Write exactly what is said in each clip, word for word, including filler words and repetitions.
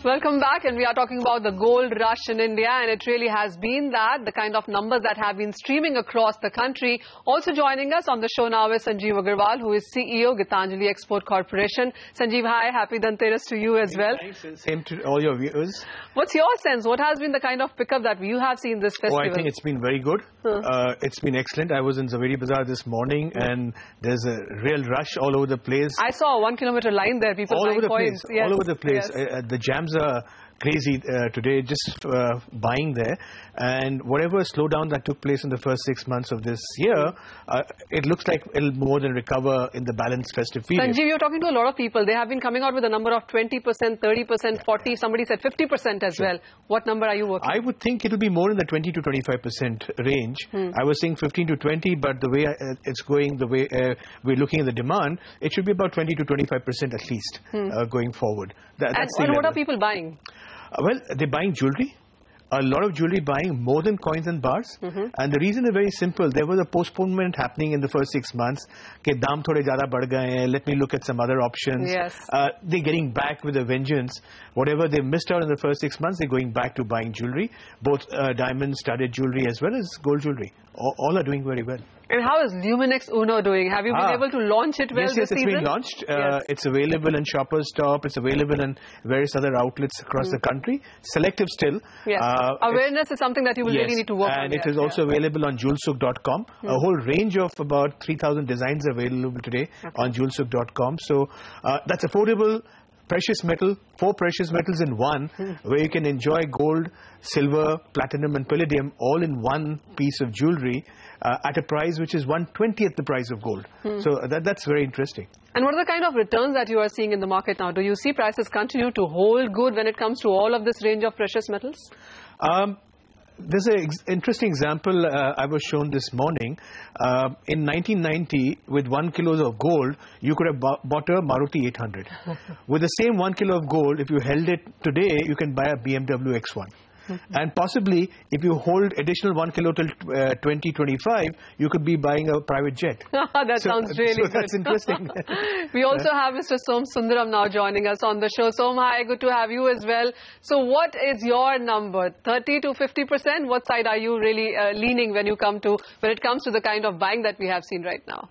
Welcome back, and we are talking about the gold rush in India, and it really has been that, the kind of numbers that have been streaming across the country. Also joining us on the show now is Sanjeev Agarwal, who is C E O, Gitanjali Export Corporation. Sanjeev, hi, happy Dhanteras to you as well. Thanks, and same to all your viewers. What's your sense? What has been the kind of pickup that you have seen this festival? Oh, I think it's been very good. Huh. Uh, it's been excellent. I was in Zaveri Bazaar this morning, and there's a real rush all over the place. I saw a one kilometer line there, people all buying over the coins. place. Yes. All over the place. Yes. Uh, the jams are crazy uh, today, just uh, buying there, and whatever slowdown that took place in the first six months of this year, uh, it looks like it'll more than recover in the balanced festive period. Sanjeev, you're talking to a lot of people. They have been coming out with a number of twenty percent, thirty percent, forty, somebody said fifty percent as sure. well. What number are you working? I would think it'll be more in the twenty to twenty-five percent range. Hmm. I was saying fifteen to twenty, but the way uh, it's going, the way uh, we're looking at the demand, it should be about twenty to twenty-five percent at least hmm. uh, going forward. That, and and what are people buying? Uh, well, they're buying jewelry. A lot of jewelry buying, more than coins and bars. Mm-hmm. And the reason is very simple. There was a postponement happening in the first six months. Ke daam thode zyada badh gaye hain. Let me look at some other options. Yes. Uh, they're getting back with a vengeance. Whatever they missed out in the first six months, they're going back to buying jewelry. Both uh, diamond studded jewelry as well as gold jewelry. All, all are doing very well. And how is Luminex Uno doing? Have you been ah. able to launch it well yes, this yes, season? Yes, it's been launched. Uh, yes. It's available in Shoppers Stop. It's available in various other outlets across mm. the country. Selective still. Yes. Uh, Awareness is something that you will yes, really need to work and on. And it yes, is also yeah. available on jewel souk dot com. Mm. A whole range of about three thousand designs available today okay. on jewel souk dot com. So uh, that's affordable. Precious metal, four precious metals in one, hmm. where you can enjoy gold, silver, platinum and palladium all in one piece of jewelry uh, at a price which is one twentieth the price of gold. Hmm. So that, that's very interesting. And what are the kind of returns that you are seeing in the market now? Do you see prices continue to hold good when it comes to all of this range of precious metals? Um, There's an ex interesting example uh, I was shown this morning. Uh, in nineteen ninety, with one kilo of gold, you could have bought a Maruti eight hundred. With the same one kilo of gold, if you held it today, you can buy a B M W X one. And possibly, if you hold additional one kilo till uh, twenty twenty-five, you could be buying a private jet. That so, sounds really so good. That's interesting. We also have Mister Som Sundaram now joining us on the show. Som, hi, good to have you as well. So what is your number? thirty to fifty percent? What side are you really uh, leaning when you come to, when it comes to the kind of buying that we have seen right now?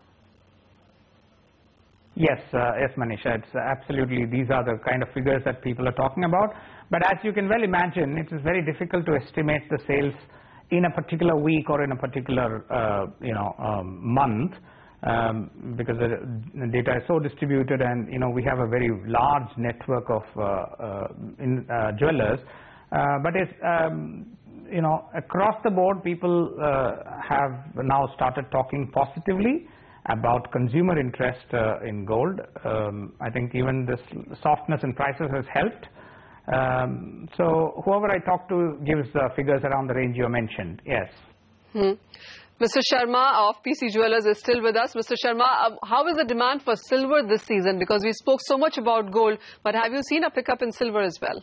Yes, uh, yes, Manisha, it's uh, absolutely, these are the kind of figures that people are talking about. But as you can well imagine, it is very difficult to estimate the sales in a particular week or in a particular, uh, you know, um, month, um, because the, the data is so distributed, and you know we have a very large network of uh, uh, in, uh, jewelers. Uh, but it's um, you know across the board, people uh, have now started talking positively about consumer interest uh, in gold. Um, I think even this softness in prices has helped. Um, so whoever I talk to gives uh, figures around the range you mentioned. Yes. Hmm. Mister Sharma of P C Jewellers is still with us. Mister Sharma, uh, how is the demand for silver this season? Because we spoke so much about gold, but have you seen a pickup in silver as well?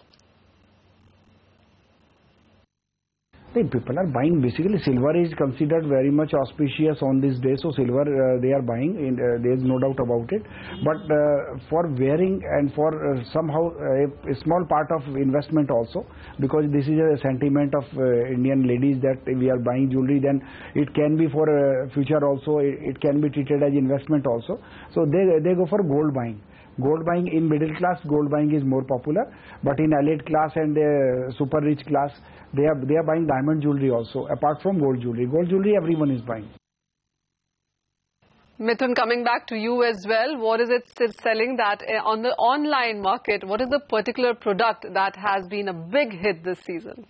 People are buying. Basically, silver is considered very much auspicious on this day, so silver uh, they are buying. In, uh, there is no doubt about it. But uh, for wearing and for uh, somehow uh, a small part of investment also, because this is a sentiment of uh, Indian ladies that we are buying jewelry, then it can be for uh, future also. It, it can be treated as investment also. So they they go for gold buying. Gold buying in middle class, gold buying is more popular, but in elite class and uh, super rich class, they are they are buying diamond jewelry also, apart from gold jewelry. Gold jewelry everyone is buying. Mithun, coming back to you as well, what is it selling that uh, on the online market? What is the particular product that has been a big hit this season?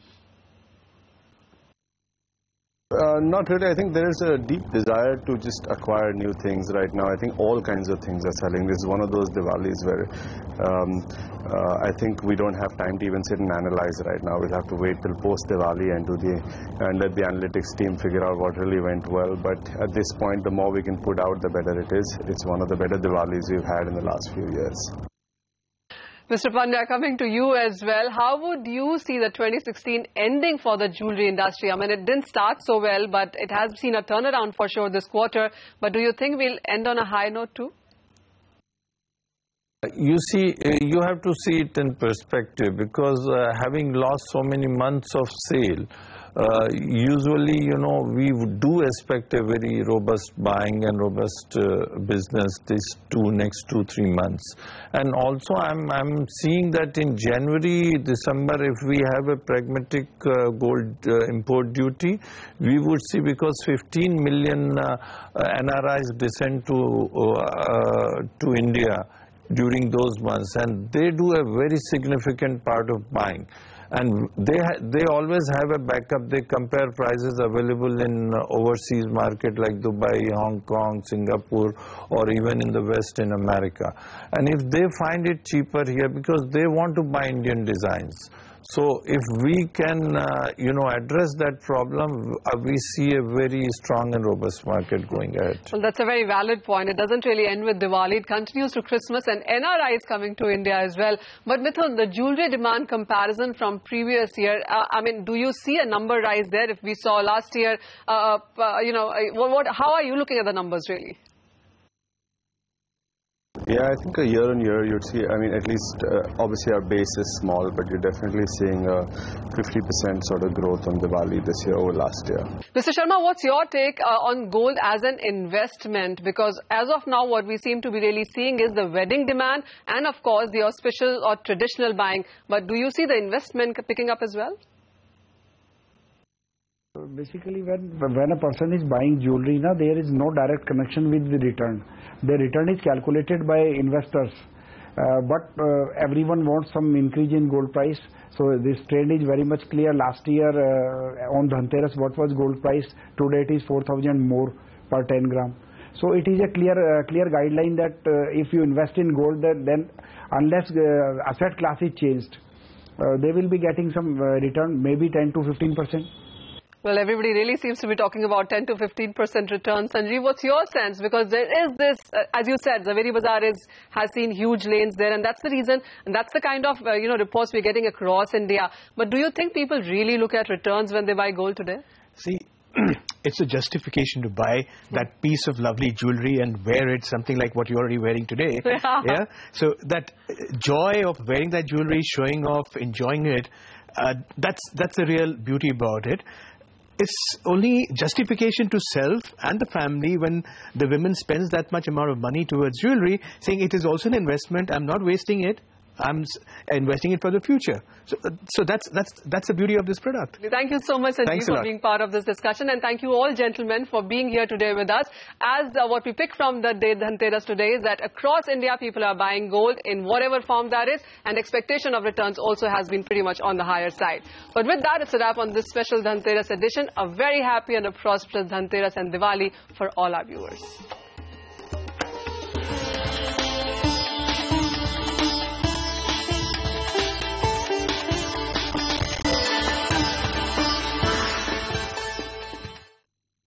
Uh, not really. I think there is a deep desire to just acquire new things right now. I think all kinds of things are selling. This is one of those Diwalis where um, uh, I think we don't have time to even sit and analyze right now. We'll have to wait till post Diwali and do the and let the analytics team figure out what really went well. But at this point, the more we can put out, the better it is. It's one of the better Diwalis we've had in the last few years. Mister Pandya, coming to you as well, how would you see the twenty sixteen ending for the jewelry industry? I mean, it didn't start so well, but it has seen a turnaround for sure this quarter. But do you think we'll end on a high note too? You see, you have to see it in perspective, because uh, having lost so many months of sale, uh, usually, you know, we do expect a very robust buying and robust uh, business these two next two, three months. And also, I'm, I'm seeing that in January, December, if we have a pragmatic uh, gold uh, import duty, we would see, because fifteen million uh, N R Is descend to, uh, to India during those months, and they do a very significant part of buying, and they they always have a backup. They compare prices available in overseas market like Dubai, Hong Kong, Singapore, or even in the West in America, and if they find it cheaper here, because they want to buy Indian designs. So if we can, uh, you know, address that problem, uh, we see a very strong and robust market going ahead. Well, that's a very valid point. It doesn't really end with Diwali. It continues to Christmas, and N R Is coming to India as well. But Mithun, the jewelry demand comparison from previous year, uh, I mean, do you see a number rise there? If we saw last year, uh, uh, you know, what, what, how are you looking at the numbers really? Yeah, I think a year on year you'd see, I mean, at least uh, obviously our base is small, but you're definitely seeing a fifty percent sort of growth on Diwali this year over last year. Mister Sharma, what's your take uh, on gold as an investment? Because as of now, what we seem to be really seeing is the wedding demand and, of course, the auspicious or traditional buying. But do you see the investment picking up as well? Basically, when when a person is buying jewelry, na, there is no direct connection with the return. The return is calculated by investors, uh, but uh, everyone wants some increase in gold price. So this trend is very much clear. Last year uh, on Dhanteras, what was gold price? Today it is four thousand more per ten gram. So it is a clear uh, clear guideline that uh, if you invest in gold, that then unless uh, asset class is changed, uh, they will be getting some uh, return, maybe ten to fifteen percent. Well, everybody really seems to be talking about ten to fifteen percent return. Sanjeev, what's your sense? Because there is this, uh, as you said, Zaveri Bazaar is, has seen huge lanes there, and that's the reason, and that's the kind of, uh, you know, reports we're getting across India. But do you think people really look at returns when they buy gold today? See, it's a justification to buy that piece of lovely jewelry and wear it, something like what you're already wearing today. Yeah. Yeah? So that joy of wearing that jewelry, showing off, enjoying it, uh, that's, that's the real beauty about it. It's only justification to self and the family when the women spends that much amount of money towards jewelry, saying it is also an investment, I'm not wasting it, I'm investing it for the future. So, so that's, that's, that's the beauty of this product. Thank you so much, Sanjeev, for being part of this discussion. And thank you all, gentlemen, for being here today with us. As uh, what we pick from the day Dhanteras today is that across India, people are buying gold in whatever form that is. And expectation of returns also has been pretty much on the higher side. But with that, it's a wrap on this special Dhanteras edition. A very happy and a prosperous Dhanteras and Diwali for all our viewers.